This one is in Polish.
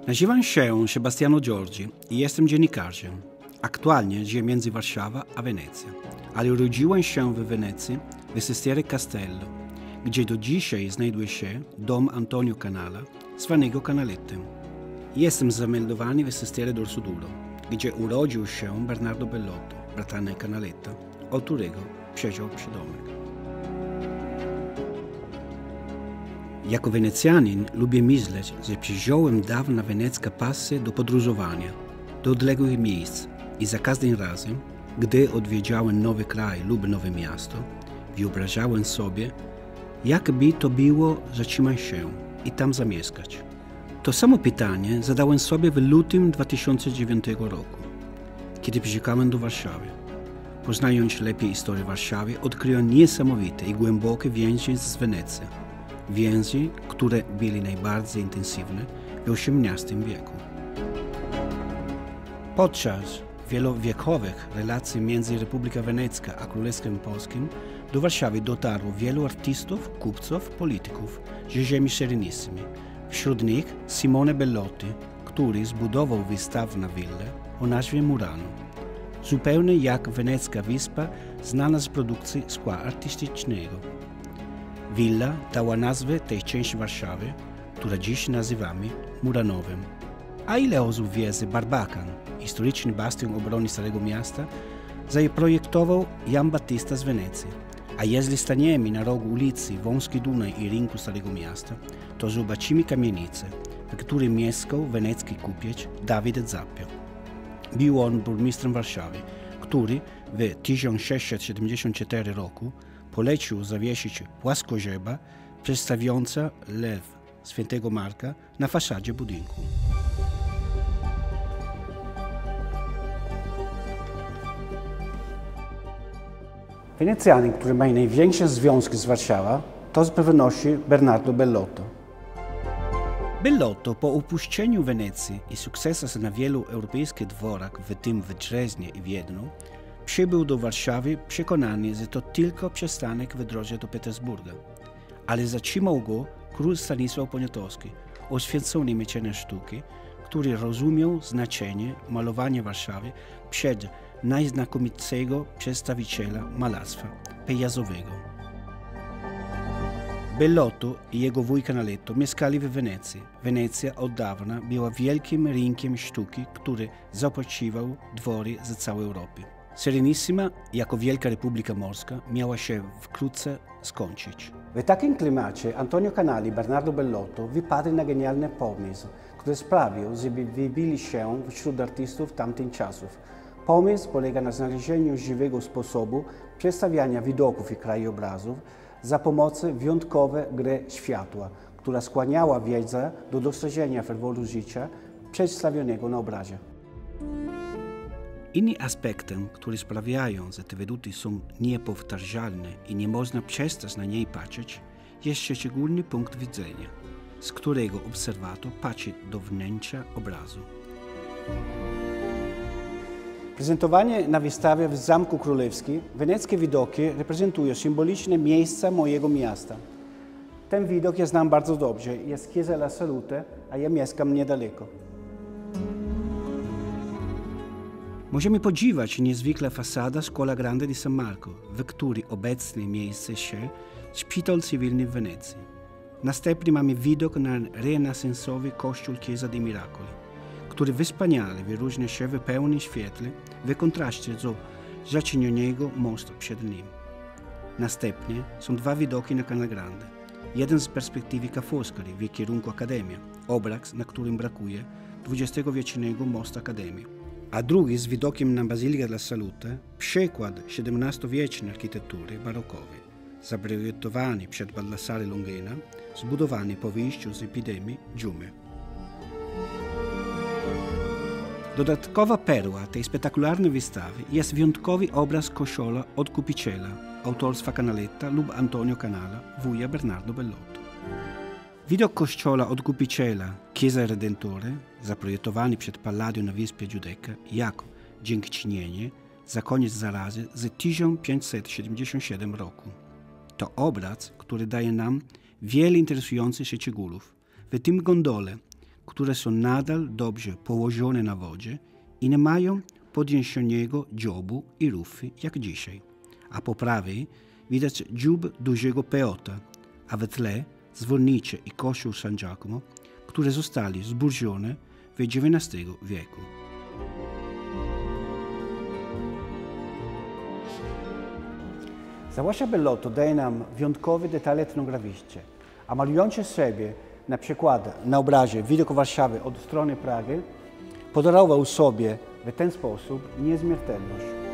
Nazywam się Sebastiano Giorgi i jestem dziennikarzem. Aktualnie żyję między Warszawa a Wenecja, ale urodziłem się w Wenecji, w Sestiere Castello, gdzie do dzisiaj znajduje się dom Antonio Canala, zwanego Canalettem. Jestem zameldowany w Sestiere d'Orsoduro, gdzie urodził się Bernardo Bellotto, bratanek Canaletta, od którego przeżył przydomek. Jako Wenecjanin lubię myśleć, że przeżyłem dawne weneckie pasy do podróżowania, do odległych miejsc i za każdym razem, gdy odwiedziałem nowy kraj lub nowe miasto, wyobrażałem sobie, jakby to było zatrzymać się i tam zamieszkać. To samo pytanie zadałem sobie w lutym 2009 roku, kiedy przyjechałem do Warszawy. Poznając lepiej historię Warszawy, odkryłem niesamowite i głębokie więzi z Wenecją. Więzi, które były najbardziej intensywne w XVIII wieku. Podczas wielowiekowych relacji między Republiką Wenecką a Królestwem Polskim do Warszawy dotarło wielu artystów, kupców, polityków z Rzeziemi Serenissimi. Wśród nich Simone Bellotti, który zbudował wystawną willę o nazwie Murano. Zupełnie jak wenecka wyspa znana z produkcji szkła artystycznego. Willa dała nazwę tej części Warszawy, która dziś nazywamy Muranowem. A ile osób wie, że Barbakan, historyczny bastion obrony Starego Miasta, zaprojektował Jan Battista z Wenecji. A jeśli staniemy na rogu ulicy Wąski Dunaj i Rynku Starego Miasta, to zobaczymy kamienicę, w której mieszkał wenecki kupiec Davide Zappio. Był on burmistrzem Warszawy, który w 1674 roku polecił zawiesić płaskozieba przedstawiająca lew świętego Marka na fasadzie budynku. Wenecjanin, który ma największe związki z Warszawą, to z pewnością Bernardo Bellotto. Bellotto po opuszczeniu Wenecji i sukcesach na wielu europejskich dworach, w tym w Dreźnie i Wiedniu, przybył do Warszawy przekonany, że to tylko przystanek w drodze do Petersburga. Ale zatrzymał go król Stanisław Poniatowski, oświecony mecenas sztuki, który rozumiał znaczenie malowania Warszawy przed najznakomitszego przedstawiciela malarstwa pejzażowego. Bellotto i jego wuj Canaletto mieszkali w Wenecji. Wenecja od dawna była wielkim rynkiem sztuki, który zaopatrywał dwory z całej Europy. Serenissima, jako wielka republika morska, miała się wkrótce skończyć. W takim klimacie Antonio Canali i Bernardo Bellotto wypadli na genialny pomysł, który sprawił, żeby wybili się wśród artystów tamtych czasów. Pomysł polega na znalezieniu żywego sposobu przedstawiania widoków i krajobrazów za pomocą wyjątkowej gry światła, która skłaniała widza do dostrzeżenia ferworu życia przedstawionego na obrazie. Innym aspektem, który sprawiają, że te widoki są niepowtarzalne i nie można przestać na niej patrzeć, jest szczególny punkt widzenia, z którego obserwator patrzy do wnętrza obrazu. Prezentowanie na wystawie w Zamku Królewskim weneckie widoki reprezentują symboliczne miejsca mojego miasta. Ten widok ja znam bardzo dobrze, jest Chiesa della Salute, a ja mieszkam niedaleko. Możemy podziwiać niezwykle fasada Scuola Grande di San Marco, w której obecnie miejsce się szpital cywilny w Wenecji. Następnie mamy widok na renesansowy kościół Chiesa dei Miracoli, który wspaniale wyróżnia się w pełnym świetle w kontraście do zacienionego mostu przed nim. Następnie są dwa widoki na Canal Grande. Jeden z perspektywy Ca' Foscari w kierunku Akademia, obraz, na którym brakuje XX-wiecznego mostu Akademii, a drugi z widokiem na Basilica della Salute, przykład XVII-wiecznej architektury barokowej, zaprojektowany przez Baldassare Longhena, zbudowany po wyjściu z epidemii dżumy. Dodatkowa perła tej spektakularnej wystawy jest wyjątkowy obraz kościoła Odkupiciela autorstwa Canaletta lub Antonio Canala, wuja Bernardo Bellotto. Widok kościoła Odkupiciela Chiesa Redentore, zaprojektowany przed Palladium na Wyspie Giudecca jako dziękczynienie za koniec zarazy z 1577 roku. To obraz, który daje nam wiele interesujących szczegółów, w tym gondole, które są nadal dobrze położone na wodzie i nie mają podniesionego dziobu i rufy jak dzisiaj. A po prawej widać dziób dużego Peota, a w tle dzwonnice i kościół San Giacomo, które zostały zburzone w XIX wieku. Założa Bellotto daje nam wyjątkowe detale etnograficzne, a malujące sobie na przykład na obrazie widok Warszawy od strony Pragi, podarował sobie w ten sposób nieśmiertelność.